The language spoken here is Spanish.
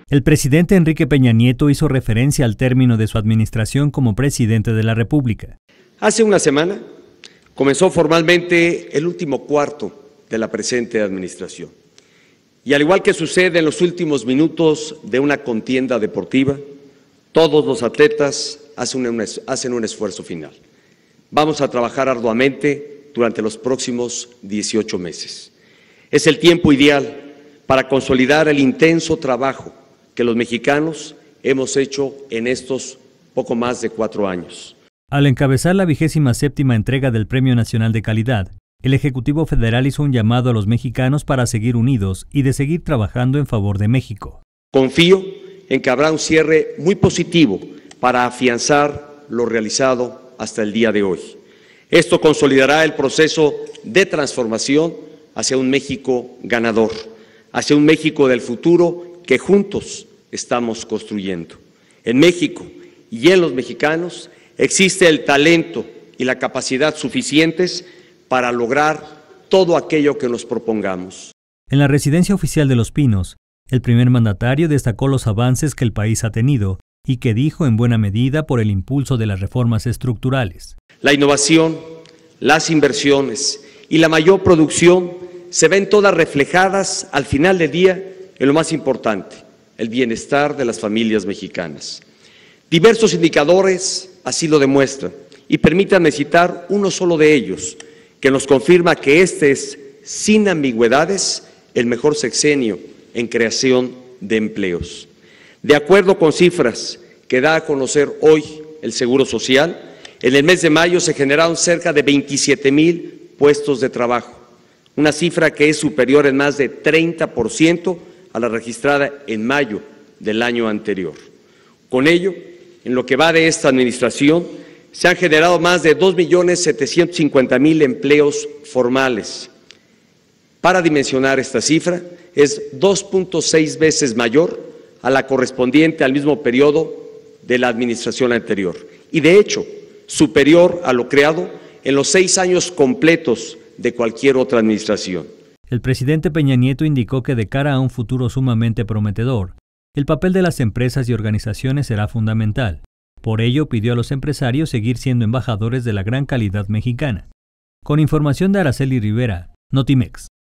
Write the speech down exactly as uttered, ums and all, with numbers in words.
El presidente Enrique Peña Nieto hizo referencia al término de su administración como presidente de la República. Hace una semana comenzó formalmente el último cuarto de la presente administración. Y al igual que sucede en los últimos minutos de una contienda deportiva, todos los atletas hacen un, hacen un esfuerzo final. Vamos a trabajar arduamente durante los próximos dieciocho meses. Es el tiempo ideal para consolidar el intenso trabajo que los mexicanos hemos hecho en estos poco más de cuatro años. Al encabezar la vigésima séptima entrega del Premio Nacional de Calidad, el Ejecutivo Federal hizo un llamado a los mexicanos para seguir unidos y de seguir trabajando en favor de México. Confío en que habrá un cierre muy positivo para afianzar lo realizado hasta el día de hoy. Esto consolidará el proceso de transformación hacia un México ganador, hacia un México del futuro que juntos estamos construyendo. En México y en los mexicanos existe el talento y la capacidad suficientes para lograr todo aquello que nos propongamos. En la residencia oficial de Los Pinos, el primer mandatario destacó los avances que el país ha tenido y que dijo en buena medida por el impulso de las reformas estructurales. La innovación, las inversiones y la mayor producción se ven todas reflejadas al final del día en lo más importante, el bienestar de las familias mexicanas. Diversos indicadores así lo demuestran y permítanme citar uno solo de ellos, que nos confirma que este es, sin ambigüedades, el mejor sexenio en creación de empleos. De acuerdo con cifras que da a conocer hoy el Seguro Social, en el mes de mayo se generaron cerca de veintisiete mil puestos de trabajo, una cifra que es superior en más de treinta por ciento a la registrada en mayo del año anterior. Con ello, en lo que va de esta administración, se han generado más de dos millones setecientos cincuenta mil empleos formales. Para dimensionar esta cifra, es dos punto seis veces mayor a la correspondiente al mismo periodo de la administración anterior y, de hecho, superior a lo creado en los seis años completos de cualquier otra administración. El presidente Peña Nieto indicó que de cara a un futuro sumamente prometedor, el papel de las empresas y organizaciones será fundamental. Por ello, pidió a los empresarios seguir siendo embajadores de la gran calidad mexicana. Con información de Araceli Rivera, Notimex.